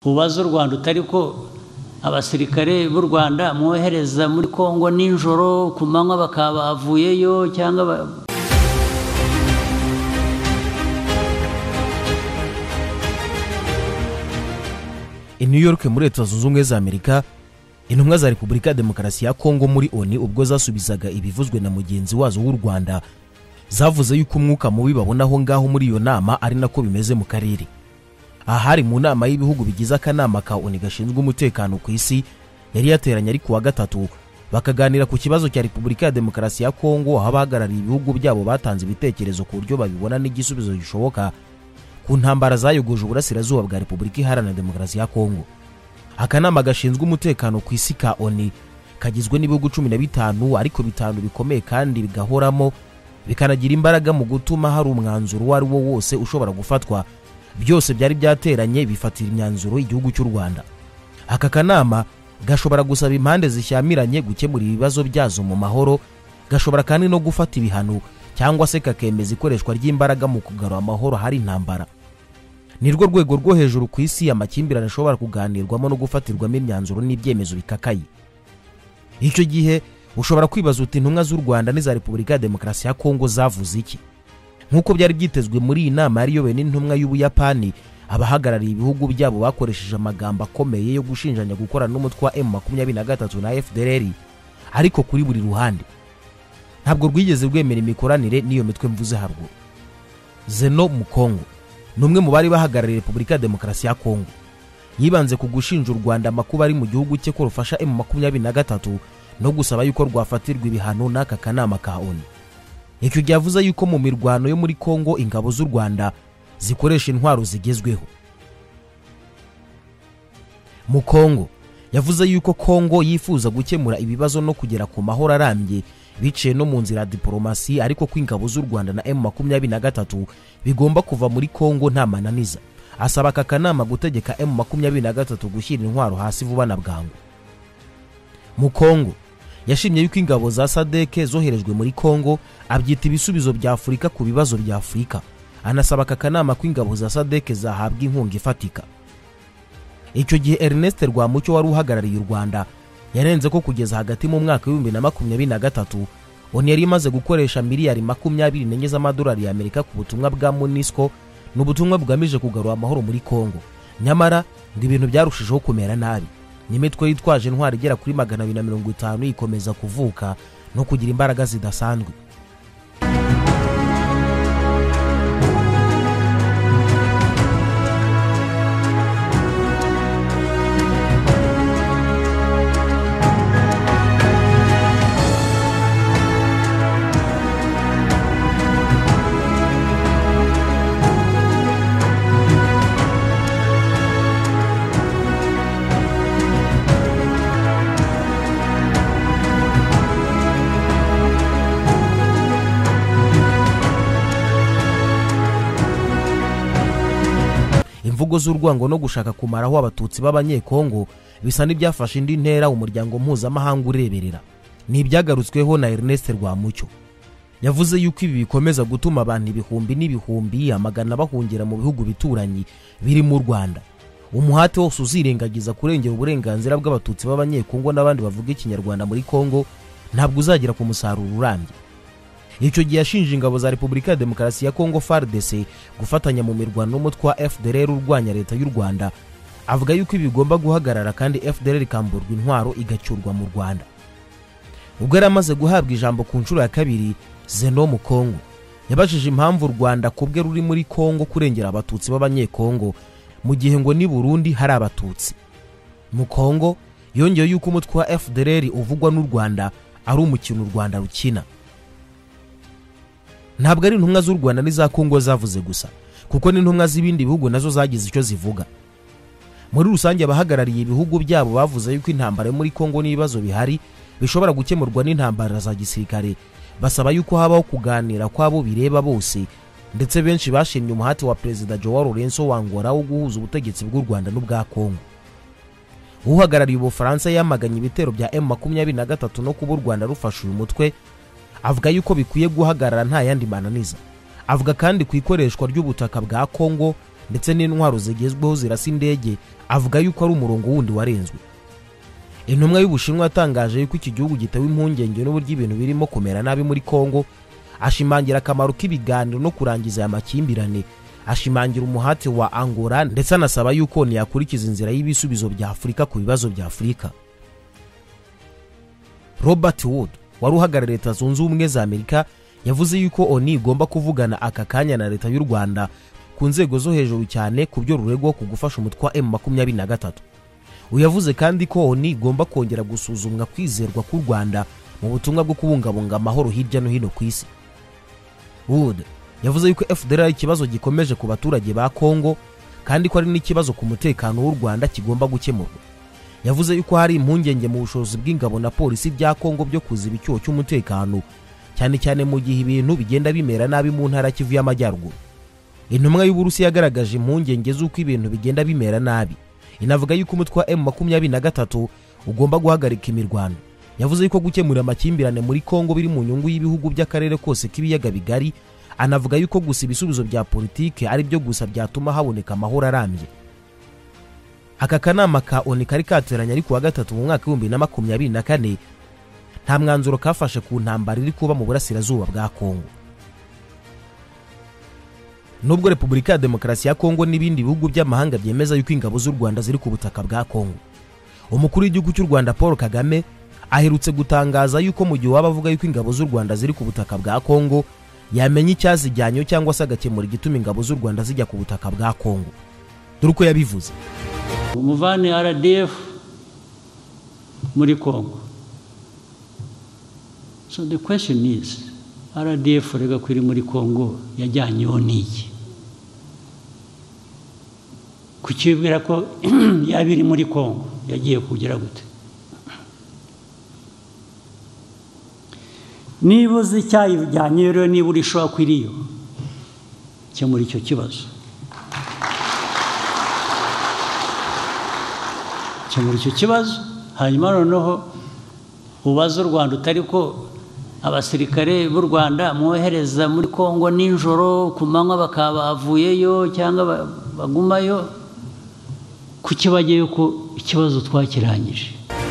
ubaza u Rwanda utari ko abasirikare b'u Rwanda mwohereza muri Kongo ninjoro ku manywa bakaba bavuyeyo cyangwa I New York muri Leta Zunze Ubumwe za Amerika, intumwa za Repubulika ya Demokarasi ya Kongo muri ONU ubwo zasubizaga ibivuzwe na mugenzi wazo w'u Rwanda zavuze yuko umwuka mubi babonaho ngaho muri iyo nama ari nako bimeze mu karere. Ahari mu nama y'ibihugu bigize akanama ka ONU gashinzwe umutekano ku isi yari yateranye ari kuwa gatatu bakaganira ku kibazo cya Repubulika ya Demokarasi ya Kongo, aho abahagarariye ibihugu byabo batanze ibitekerezo ku buryo babibona n'igisubizo gishoboka ku ntambara zayogoje uburasirazuba bwa Repubulika Iharanira Demokarasi ya Kongo. Akanama gashinzwe umutekano ku isi ka ONU kagizwe n'ibihugu 15 ariko bitanu bikomeye kandi bigahoramo bikanagira imbaraga mu gutuma hari umwanzuro wari wo wose ushobora gufatwa. Byose byari byateranye bifatira imyanzuro igihugu cy'u Rwanda. Aka kanama gashobora gusaba impande zishyamiranye gukemura ibibazo byazo mu mahoro, gashobora kandi no gufata ibihano cyangwa se kakemeza ikoreshwa ry'imbaraga mu kugarura amahoro hari intambara. Nirwo rwego rwo hejuru ku isi amakimbirane ashobora kuganirwamo no gufatirwamo imyanzuro n'ibyemezo bikakaye. Icyo gihe ushobora kwibaza uti intumwa z'u Rwanda n'iza Repubulika ya Demokarasi ya Kongo zavuze iki? Nkuko byari byitezwe muri iyi nama yariyobowe n'intumwa y'Ubuyapani, abahagarariye ibihugu byabo bakoresheje amagambo akomeye yo gushinjanya gukorana n'umutwe wa M23 na FDLR, ariko kuri buri ruhande ntabwo rwigeze rwemera imikoranire n'iyo mitwe mvuze haruguru. Zeno mu Kongo numwe mu bari bahagarariye Repubulika ya Demokarasi ya Kongo yibanze ku gushinja u Rwanda amakuba ari mu gihugu cye ko rufasha M23 no gusaba yuko rwafatirwa ibihano n'aka kanama ka ONU. Icyo gihe yuko mu mirwano yo muri Kongo ingabo z'u Rwanda zikoresha intwaro zigezweho. Mu Kongo yavuze yuko Kongo yifuza gukemura ibibazo no kugera ku mahoro arambye biciye no mu nzira ya diplomasi, ariko ko ingabo z'u Rwanda na M23 bigomba kuva muri Kongo nta mananiza. Asaba aka kanama gutegeka M23 gushyira intwaro hasi vuba na bwangu. Mu Kongo yashimye yuko ingabo za Fardc zoherejwe muri Kongo abyita ibisubizo bya Afurika ku bibazo bya Afurika. Anasaba aka kanama ko ingabo za Fardc zahabwa inkunga ifatika. Icyo gihe Ernest Rwamucyo wari uhagarariye u Rwanda yarenze ko kugeza hagati mu mwaka wa 2023 ONU yari imaze gukoresha miliyari 24 z'amadolari ya Amerika ku butumwa bwa MONUSCO n'ubutumwa bugamije kugarura amahoro muri Kongo. Nyamara ngo ibintu byarushijeho kumera nabi. N'imitwe yitwaje intwari igera kuri 250 ikomeza kuvuka no kugira imbaraga zidasanzwe. Imvugo z'urwango no gushaka kumaraho abatutsi b'abanyekongo bisa n'ibyafashe indi ntera umuryango mpuzamahanga ureberera. Ni ibyagarutsweho na Ernest Rwamucyo. Yavuze yuko ibi bikomeza gutuma abantu ibihumbi n'ibihumbi amagana bahungira mu bihugu bituranye biri mu Rwanda. Umuhate wose uzirengagiza kurengera uburenganzira bw'abatutsi b'abanyekongo n'abandi bavuga ikinyarwanda muri Kongo ntabwo uzagira ku musaruro urambye. Icyo gihe yashinje ingabo za Repubulika ya Demokarasi ya Kongo Fardc gufatanya mu mirwano n'umutwe wa FDLR urwanya leta y'u Rwanda. Avuga yuko ibigomba guhagarara kandi FDLR ikamburwa intwaro igacyurwa mu Rwanda. Ubwo yari amaze guhabwa ijambo ku nshuro ya kabiri, Zeno mu Kongo yabajije impamvu u Rwanda kubwe ruri muri Kongo kurengera abatutsi b'abanyekongo mu gihe ngo ni Burundi hari abatutsi. Mu Kongo yongeye yuko umutwe wa FDLR uvugwa n'u Rwanda ari umukino u Rwanda rukina. Ntabwo ari intumwa z'u Rwanda n'iza Kongo zavuze gusa, kuko n'intumwa z'ibindi bihugu nazo zagize icyo zivuga. Muri rusange abahagarariye ibihugu byabo bavuze yuko intambara muri Kongo n'ibibazo bihari bishobora gukemurwa n'intambara za gisirikare. Basaba yuko habaho kuganira kwabo bireba bose, ndetse benshi bashimye umuhati wa Perezida Joao Lourenço wa Angola wo guhuza ubutegetsi bw'u Rwanda n'ubwa Kongo. Uhagarariye Ubufaransa yamaganye ibitero bya M23 no kuba u Rwanda rufashe uyu mutwe. Avuga yuko bikwiye guhagarara nta yandi mananiza. Avuga kandi ku ikoreshwa ry'ubutaka bwa Kongo ndetse n'intwaro zigezweho zirasa indege, avuga yuko ari umurongo wundi warenzwe. Intumwa y'Ubushinwa yatangaje yuko iki gihugu gitewe impungenge n'uburyo ibintu birimo kumera nabi muri Kongo, ashimangira akamaro k'ibiganiro no kurangiza aya makimbirane, ashimangira umuhate wa Angola ndetse anasaba yuko ntiyakurikiza inzira y'ibisubizo bya Afurika ku bibazo bya Afurika. Robert Wood wari uhagarariye Leta Zunze Ubumwe za Amerika yavuze yuko ONU igomba kuvugana aka kanya na leta y'u Rwanda ku nzego zo hejuru cyane ku byo ruregwa ku gufasha umutwe wa M23. Uyavuze kandi ko ONU igomba kongera gusuzumwa kwizerwa ku Rwanda mu butumwa bwo kubungabunga amahoro hirya no hino ku isi. Wood yavuze yuko FDR ari ikibazo gikomeje ku baturage ba Kongo kandi ko ari n'ikibazo ku mutekano w'u Rwanda kigomba gukemurwa. Yavuze yuko hari impungenge mu bushobozi bw'ingabo na polisi bya Kongo byo kuziba icyuho cy'umutekano, cyane cyane mu gihe ibintu bigenda bimera nabi mu ntara Kivu y'Amajyaruguru. Intumwa y'Uburusiya yagaragaje impungenge z'uko ibintu bigenda bimera nabi, inavuga yuko umutwe wa M23 ugomba guhagarika imirwano. Yavuze yuko gukemura amakimbirane muri Kongo biri mu nyungu y'ibihugu by'akarere kose k'ibiyaga bigari, anavuga yuko gusa ibisubizo bya politike ari byo gusa byatuma haboneka amahoro arambye. Aka kanama ka ONU kari kateranye ari kuwa gatatu mu mwaka 2024 nta mwanzuro kafashe ku ntambara iri kuba mu burasirazuba bwa Kongo. Nubwo Repubulika ya Demokarasi ya Kongo n'ibindi bihugu by'amahanga byemeza yuko ingabo z'u Rwanda ziri ku butaka bwa Kongo, umukuru w'igihugu cy'u Rwanda Paul Kagame aherutse gutangaza yuko mu gihe waba avuga yuko ingabo z'u Rwanda ziri ku butaka bwa Kongo yamenye icyazijyanyo cyangwa se agakemura igituma ingabo z'u Rwanda zijya ku butaka bwa Kongo. Dore uko yabivuze: umuvane RDF muri Kongo. So the question is, RDF rega kwiri muri Kongo yajyanyeho n'iki? Kukibwira ko yabiri muri Kongo yagiye kugira gute? Niba uzi icyayijyanye rero, niba uri shwa kwiriyo cyo muri icyo kibazo, muri icyo kibazo, hanyuma noneho ubaza u Rwanda utari ko abasirikare b'u Rwanda mwohereza muri Kongo ninjoro ku manywa bakaba bavuyeyo cyangwa bagumayo, kuki bagiye ko ikibazo twakirangije?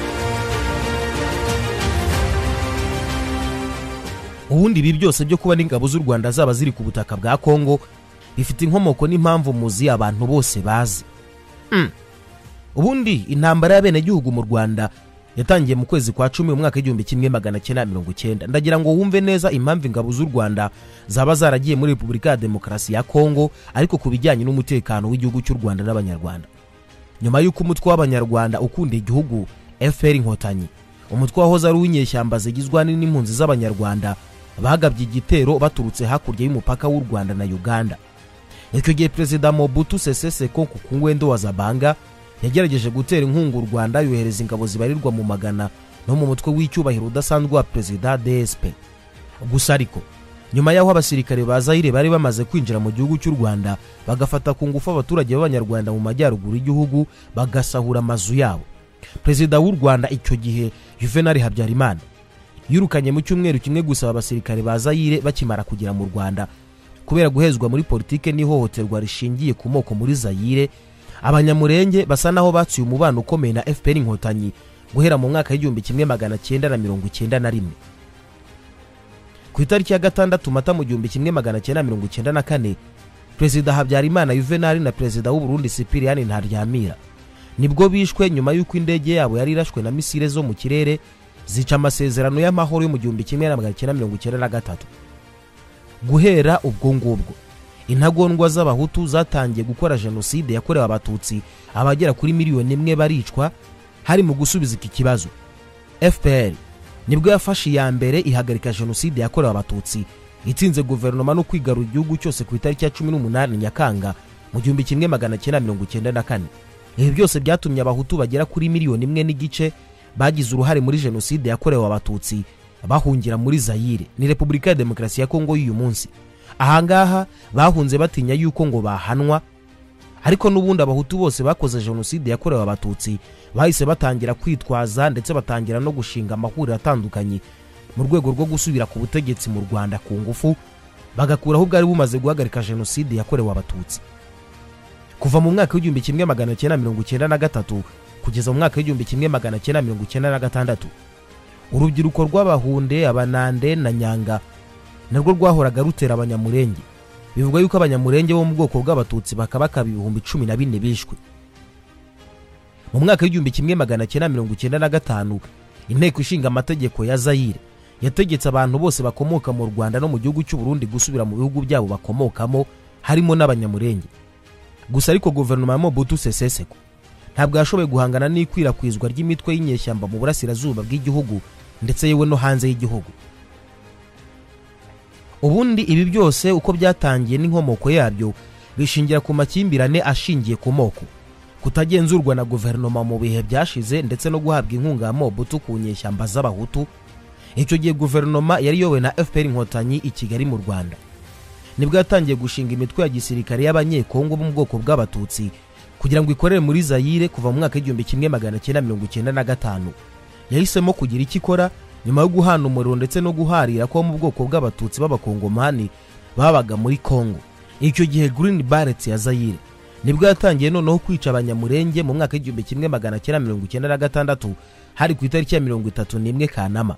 Ubundi ibi byose byo kuba n'ingabo z'u Rwanda zaba ziri ku butaka bwa Kongo bifite inkomoko n'impamvu muzi abantu bose bazi. Ubundi intambara y'abenegihugu mu Rwanda yatangiye mu kwezi kwa 10 mu mwaka 1990. Ndagira ngo wumve neza impamvu ingabo z'u Rwanda zaba zaragiye muri Repubulika ya Demokarasi ya Kongo, ariko kubijyanye n'umutekano w'igihugu cy'u Rwanda n'abanyarwanda. Nyuma y'uko umutwe w'abanyarwanda ukunda igihugu FPR Inkotanyi, umutwe wahoze ari uw'inyeshyamba zigizwe n'impunzi z'abanyarwanda, bagabye igitero baturutse hakurya y'umupaka w'u Rwanda na Uganda. Icyo gihe Perezida Mobutu Sese Seko ku ngwendo wa Zabanga yagerageje gutera inkunga u Rwanda, yohereza ingabo zibarirwa mu magana no mu mutwe w'icyubahiro udasanzwe wa Perezida DSP. Gusa ariko nyuma y'aho abasirikare ba Zaire bari bamaze kwinjira mu gihugu cy'u Rwanda, bagafata ku ngufu abaturage b'abanyarwanda mu majyaruguru y'igihugu, bagasahura amazu yabo, Perezida w'u Rwanda icyo gihe Juvenal Habyarimana yirukanye mu cyumweru kimwe gusa abasirikare ba Zaire bakimara kugera mu Rwanda, kubera guhezwa muri politike n'ihohoterwa rishingiye ku moko muri Zaire. Abanyamurenge basa naho batsuye umubano ukomeye na FPR Inkotanyi guhera mu mwaka 1991. Ku itariki ya 6 Mata mu 1994, Perezida Habyarimana Juvenal na Perezida w'u Burundi Cyprien Ntaryamira nibwo bishwe nyuma y'uko indege yabo yari irashwe na misile zo mu kirere zica amasezerano y'amahoro yo mu 1993. Guhera ubwo ngubwo intagondwa z'abahutu zatangiye gukora jenoside yakorewe abatutsi, abagera kuri miliyoni 1 baricwa. Hari mu gusubiza iki kibazo, FPR nibwo yafashe ya mbere ihagarika jenoside yakorewe abatutsi, itsinze guverinoma no kwigarura igihugu cyose ku itariki ya 18 Nyakanga mu 1994. Ibi byose byatumye abahutu bagera kuri miliyoni 1 n'igice bagize uruhare muri jenoside yakorewe abatutsi bahungira muri Zaire, ni Repubulika ya Demokarasi ya Kongo y'uyu munsi. Ahangaha bahunze batinya yuko ngo bahanwa, ariko n'ubundi abahutu bose bakoze jenoside yakorewe abatutsi bahise batangira kwitwaza ndetse batangira no gushinga amahuriro atandukanye mu rwego rwo gusubira ku butegetsi mu Rwanda ku ngufu, bagakuraho bwari bumaze guhagarika jenoside yakorewe abatutsi. kuva mu mwaka w'igihumbi kimwe magana cyenda mirongo icyenda na gatatu kugeza mu mwaka w'igihumbi kimwe magana cyenda mirongo icyenda na gatandatu urubyiruko rw'Abahunde, Abanande na Nyanga narwo rwahoraga rutera Abanyamurenge. Bivuga yuko Abanyamurenge bo mu bwoko bw'Abatutsi bakabakaba 14,000 bishwe. Mu mwaka w'igihumbi kimwe magana cyenda mirongo icyenda na gatanu inteko ishinga amategeko ya Zaire yategetse abantu bose bakomoka mu Rwanda no mu gihugu cy'u Burundi gusubira mu bihugu byabo bakomokamo harimo n'Abanyamurenge. Gusa ariko guverinoma ya Mobutu Sese Seko ntabwo yashoboye guhangana n'ikwirakwizwa ry'imitwe y'inyeshyamba mu burasirazuba bw'igihugu ndetse yewe no hanze y'igihugu. Ubundi ibi byose uko byatangiye n'inkomoko yabyo bishingira ku makimbirane ashingiye ku moko, kutagenzurwa na guverinoma mu bihe byashize ndetse no guhabwa inkunga ya Mobutu ku nyeshyamba z'Abahutu. Icyo gihe guverinoma yari yowe na FPR Inkotanyi i Kigali mu Rwanda. Nibwo yatangiye gushinga imitwe ya gisirikare y'Abanyekongo mu bwoko bw'Abatutsi kugira ngo ikorere muri Zaire kuva mu mwaka w'igihumbi kimwe magana cyenda mirongo icyenda na gatanu. Yahisemo kugira icyo ikora nyuma yo guhana umuriro ndetse no guharira ko mu bwoko bw'Abatutsi b'Abakongomani babaga muri Kongo. Icyo gihe Green Beret ya Zaire nibwo yatangiye noneho kwica Abanyamurenge mu mwaka w'igihumbi kimwe magana cyenda mirongo icyenda na gatandatu hari ku itariki ya 31 Kanama.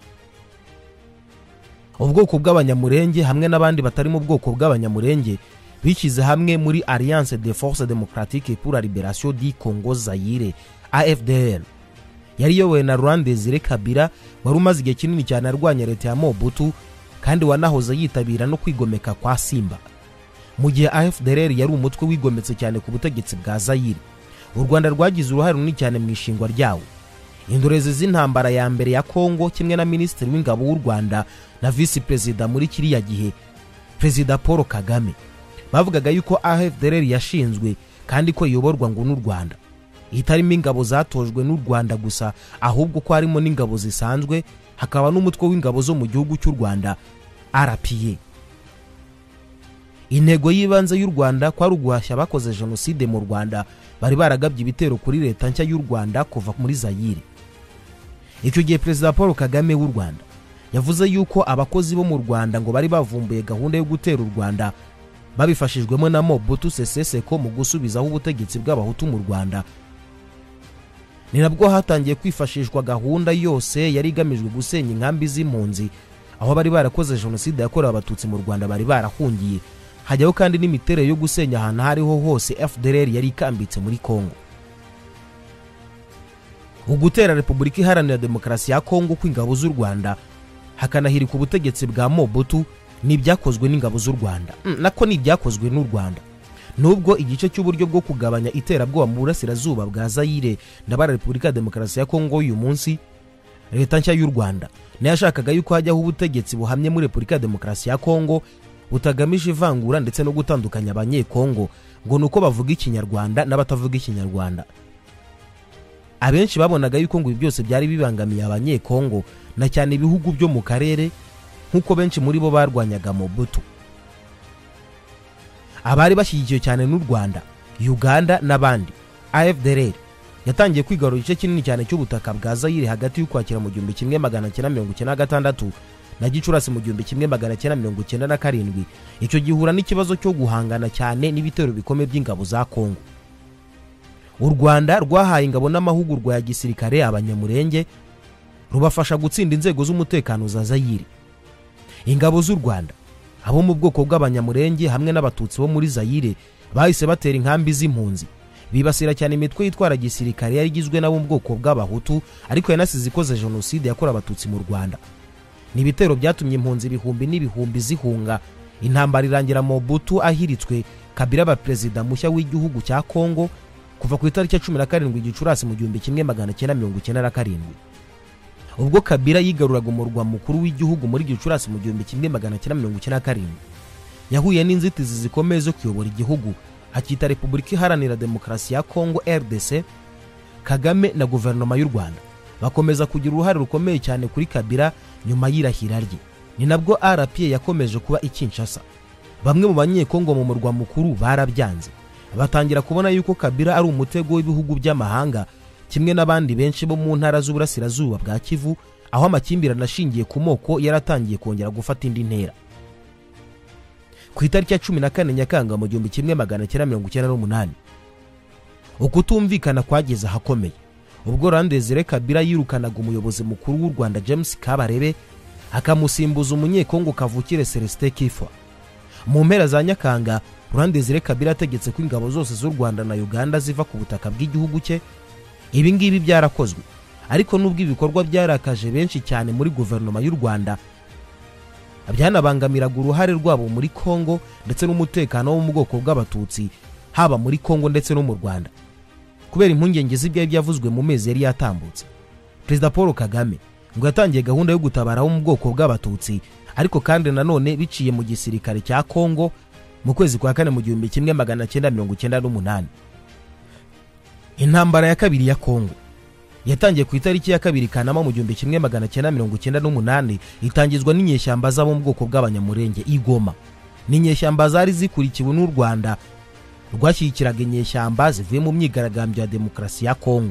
Ubwoko bw'Abanyamurenge hamwe n'abandi batari mu bwoko bw'Abanyamurenge bikize hamwe muri Alliance des Forces Démocratiques pour la Libération du Congo Zaire AFDL. Yari yowe na Rwandezire Kabila wari umaze igihe kinini cyane arwanya leta ya Mobutu kandi wanahoze yitabira no kwigomeka kwa Simba. Mu gihe AFDL yari umutwe wigometse cyane ku butegetsi bwa Zaire, u Rwanda rwagize uruhare runini cyane mu ishingwa ryawo. Indorezi z'intambara ya mbere ya Kongo kimwe na Minisitiri w'Ingabo w'u Rwanda na Vice President muri kiriya gihe President Paul Kagame bavugaga yuko AFDL yashinzwe kandi ko iyoborwa ngo n'u Rwanda, itarimo ingabo zatojwe n'u Rwanda gusa ahubwo ko harimo n'ingabo zisanzwe, hakaba n'umutwe w'ingabo zo mu gihugu cy'u Rwanda RPA. Intego y'ibanze y'u Rwanda kwari uguhashya abakoze jenoside mu Rwanda bari baragabye ibitero kuri leta nshya y'u Rwanda kuva muri Zaire. Icyo gihe President Paul Kagame w'u Rwanda yavuze yuko abakozi bo mu Rwanda ngo bari bavumbuye gahunda yo gutera u Rwanda babifashijwemo na Mobutu Sese Seko mu gusubizaho ubutegetsi bw'Abahutu mu Rwanda. Ni nabwo hatangiye kwifashishwa gahunda yose yari igamijwe gusenya inkambi z'impunzi aho bari barakoze jenoside yakorewe Abatutsi mu Rwanda bari barahungiye. Hajyaho kandi n'imiterere yo gusenya ahantu hariho hose FDLR yari ikambitse muri Kongo. Ugutera Repubulika Iharanira Demokarasi ya Kongo kw'ingabo z'u Rwanda hakanahirika ubutegetsi bwa Mobutu n'ibyakozwe n'ingabo z'u Rwanda nako n'ibyakozwe n'u Rwanda. Nubwo igice cy'uburyo bwo kugabanya iterabwoba mu burasirazuba bwa Zaire ndabara Repubulika Demokarasi ya Kongo uyu munsi, leta nshya y'u Rwanda nayashakaga yuko hajyaho ubutegetsi buhamye muri Repubulika Demokarasi ya Kongo butagamije ivangura ndetse no gutandukanya Abanyekongo ngo nuko bavuga Ikinyarwanda n'abatavuga Ikinyarwanda. Abenshi babonaga yuko ngo ibi byose byari bibangamiye Abanyekongo na cyane ibihugu byo mu karere nkuko benshi muri bo barwanyaga Mobutu. Abari bashyigikiye cyane n'u Rwanda, Uganda n'abandi, AFDL yatangiye kwigarura igice kinini cyane cy'ubutaka bwa Zaire hagati y'Ukwakira mu 1996 na Gicurasi mu 1997. Icyo gihura n'ikibazo cyo guhangana cyane n'ibitero bikomeye by'ingabo za Kongo. U Rwanda rwahaye ingabo n'amahugurwa ya gisirikare Abanyamurenge rubafasha gutsinda inzego z'umutekano za Zaire. Ingabo z'u Rwanda abo mu bwoko bw'Abanyamurenge hamwe n'Abatutsi bo muri Zaire bahise batera inkambi z'impunzi, bibasira cyane imitwe yitwara gisirikare yari igizwe n'abo mu bwoko bw'Abahutu ariko yanasize ikoze jenoside yakorewe Abatutsi mu Rwanda. Ni ibitero byatumye impunzi ibihumbi n'ibihumbi zihunga. Intambara irangira Mobutu ahiritswe, Kabila aba perezida mushya w'igihugu cya Kongo kuva ku itariki ya 17 Gicurasi mu 1997. Ubwo Kabila yigaruraga umurwa mukuru w'igihugu muri Gicurasi mu 1997, yahuye n'inzitizi zikomeye zo kuyobora igihugu, hakita Repubulika Iharanira Demokarasi ya Kongo RDC. Kagame na guverinoma y'u Rwanda bakomeza kugira uruhare rukomeye cyane kuri Kabila nyuma y'irahira rye. Ni nabwo RPA yakomeje kuba ikinshasa. Bamwe mu Banyekongo mu murwa mukuru barabyanze, batangira kubona yuko Kabila ari umutego w'ibihugu by'amahanga kimwe n'abandi benshi bo mu ntara z'uburasirazuba bwa Kivu, aho amakimbirane ashingiye ku moko yaratangiye kongera gufata indi ntera. Ku itariki ya 14 Nyakanga mu 1998 ukutumvikana kwageze ahakomeye ubwo Laurent Kabila yirukanaga umuyobozi mukuru w'u Rwanda James Kabarebe akamusimbuza umunyekongo kavukire Celestin Kifwa. Mu mpera za Nyakanga Laurent Kabila ategetse ko ingabo zose z'u Rwanda na Uganda ziva ku butaka bw'igihugu cye. Ibi ngibi byarakozwe, ariko nubwo ibikorwa byarakaje benshi cyane muri guverinoma y'u Rwanda, byanabangamiraga uruhare rwabo muri Kongo ndetse n'umutekano wo mu bwoko bw'abatutsi haba muri Kongo ndetse no mu Rwanda. Kubera impungenge z'ibyaye byavuzwe mu mezi yari yatambutse, Perezida Paul Kagame ngo yatangiye gahunda yo gutabara wo mu bwoko bw'abatutsi, ariko kandi nanone biciye mu gisirikare cya Kongo mu kwezi kwa kane mu 1998. Intambara ya kabiri ya Kongo yatangiye ku itariki ya 2 Kanama mu 1998 itangizwa n'inyeshyamba z'abo mu bwoko bw'abanyamurenge Igoma. N'inyeshyamba zari zikurikiwe n'u Rwanda rwashyikiraga inyeshyamba zivuye mu myigaragambyo ya demokarasi ya Kongo.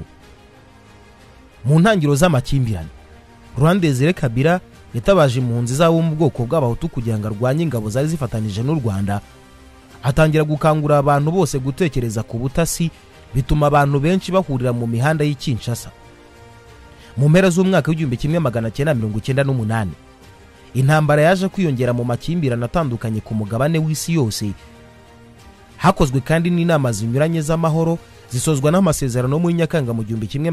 Mu ntangiro z'amakimbirane, Laurent Kabila yatabaje impunzi z'abo mu bwoko bw'abahutu kugira ngo arwanye ingabo zari zifatanije n'u Rwanda. Atangira gukangurira abantu bose gutekereza ku butasi, bituma abantu benshi bahurira mu mihanda y'Kinshasa. Mu mpera z'umwaka w'1998 intambara yaje kwiyongera mu makimbirane atandukanye ku mugabane w'isi yose. Hakozwe kandi n'inama zinyuranye z'amahoro zisozwa n'amasezerano mu Nyakanga mu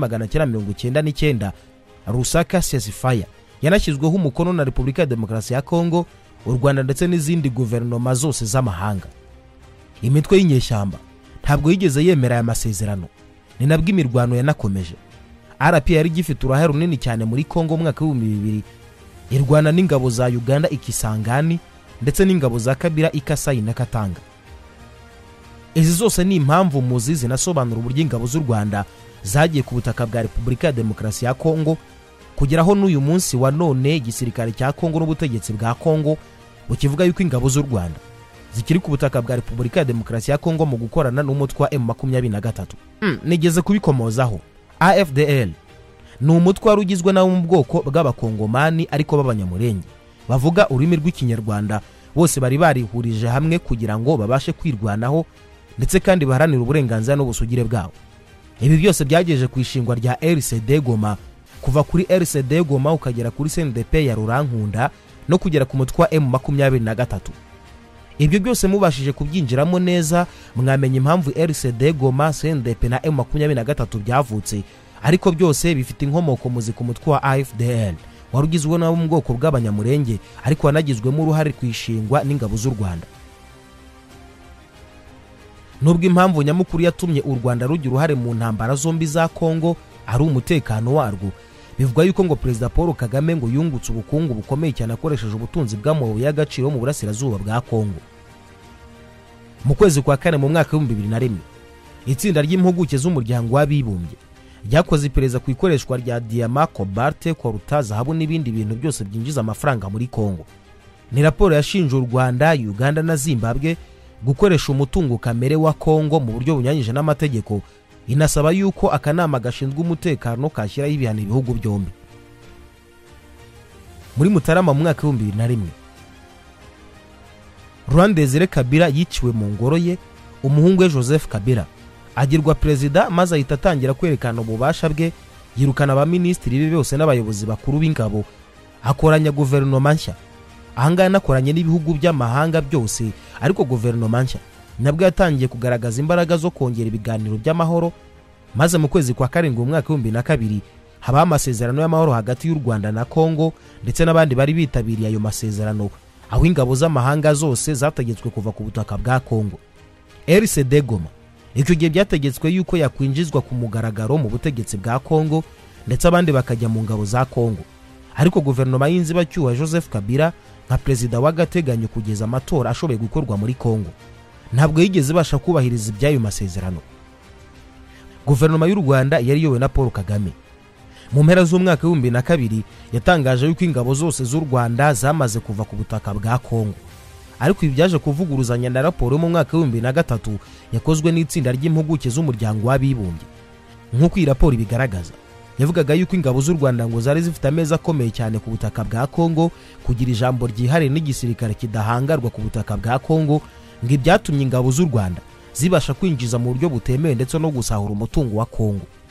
1999 Lusaka ceasefire yanashyizweho umukono na Repubulika ya Demokarasi ya Kongo, u Rwanda ndetse n'izindi guverinoma zose z'amahanga. Imitwe y'inyeshyamba ntabwo yigeze yemera aya masezerano, ni nabwo imirwano yanakomeje. RP yari gifite uruhare runini cyane muri Kongo mu mwaka w'2000 irwana n'ingabo za Uganda Ikisangani ndetse n'ingabo za Kabila Ikasai na Katanga. Izi zose ni impamvu muzi zinasobanura uburyo ingabo z'u Rwanda zagiye ku butaka bwa Repubulika ya Demokarasi ya Kongo, kugeraho n'uyu munsi wa none igisirikare cya Kongo n'ubutegetsi bwa Kongo bukivuga yuko ingabo z'u Rwanda zikiri ku butaka bwa Repubulika ya Demokarasi ya Kongo mu gukorana n'umutwe wa M23. Nigeze kubikomozaho. AFDL ni umutwe wari ugizwe n'abo mu bwoko bw'abakongomani ariko b'abanyamurenge bavuga ururimi rw'Ikinyarwanda. Bose bari barihurije hamwe kugira ngo babashe kwirwanaho ndetse kandi baharanira uburenganzira n'ubusugire bwabo. Ibi byose byageje ku ishingwa rya RCD Goma, kuva kuri RCD Goma ukagera kuri CNDP ya Rurankunda no kugera ku mutwe wa M23. Ibyo byose mubashije kubyinjiramo neza, mwamenye impamvu RCD Goma, CNDP na M23 byavutse, ariko byose bifite inkomoko muzi ku mutwe wa AFDL warugizwe n'abo mu bwoko bw'abanyamurenge ariko wanagizwemo uruhare ku ishingwa n'ingabo z'u Rwanda. Nubwo impamvu nyamukuru yatumye u Rwanda rugira uruhare mu ntambara zombi za Kongo ari umutekano warwo, bivugwa yuko ngo Perezida Paul Kagame ngo yungutse ubukungu bukomeye cyane akoresheje ubutunzi bw'amabuye y'agaciro mu burasirazuba bwa Kongo. Mu kwezi kwa kane mu mwaka w'2001 itsinda ry'impuguke z'umuryango w'abibumbye ryakoze iperereza ku ikoreshwa rya diamant, cobalt, coltan, zahabu n'ibindi bintu byose byinjiza amafaranga muri Kongo. Ni raporo yashinje u Rwanda, Uganda na Zimbabwe gukoresha umutungo kamere wa Kongo mu buryo bunyanyije n'amategeko, inasaba yuko akanama gashinzwe umutekano kashyiraho ibihano ibihugu byombi. Muri Mutarama mu mwaka w'2001 Laurent Kabila yiciwe mu ngoro ye, umuhungu we Joseph Kabila agirwa perezida, maze ahita atangira kwerekana ububasha bwe, yirukana abaminisitiri be bose n'abayobozi bakuru b'ingabo, akoranya guverinoma nshya. Ahangana akoranye n'ibihugu by'amahanga byose, ariko guverinoma nshya nabwo yatangiye kugaragaza imbaraga zo kongera ibiganiro by'amahoro, maze mu kwezi kwa karindwi mu mwaka w'2002 haba amasezerano y'amahoro hagati y'u Rwanda na Kongo ndetse n'abandi bari bitabiriye ayo masezerano, aho ingabo z'amahanga zose zategetswe kuva ku butaka bwa Kongo. RCD Goma icyo gihe byategetswe yuko yakwinjizwa ku mugaragaro mu butegetsi bwa Kongo ndetse abandi bakajya mu ngabo za Kongo, ariko guverinoma y'inzibacyuho Joseph Kabila nka perezida w'agateganyo kugeza amatora ashoboye gukorwa muri Kongo ntabwo yigeze basha kubahiriza ibyayo masezerano. Guverinoma y'u Rwanda yari yowe na Paul Kagame mu mpera z'umwaka w'2002 yatangaje yuko ingabo zose z'u Rwanda zamaze kuva ku butaka bwa Kongo, ariko ibi byaje kuvuguruzanya na raporo mu mwaka w'2003 yakozwe n'itsinda ry'impuguke z'umuryango w'abibumbye. Nk'uko iyi raporo ibigaragaza, yavugaga yuko ingabo z'u Rwanda ngo zari zifite ameza akomeye cyane ku butaka bwa Kongo, kugira ijambo ryihariye n'igisirikare kidahangarwa ku butaka bwa Kongo, ngo ibyatumye ingabo z'u Rwanda zibasha kwinjiza mu buryo butemewe ndetse no gusahura umutungo wa Kongo.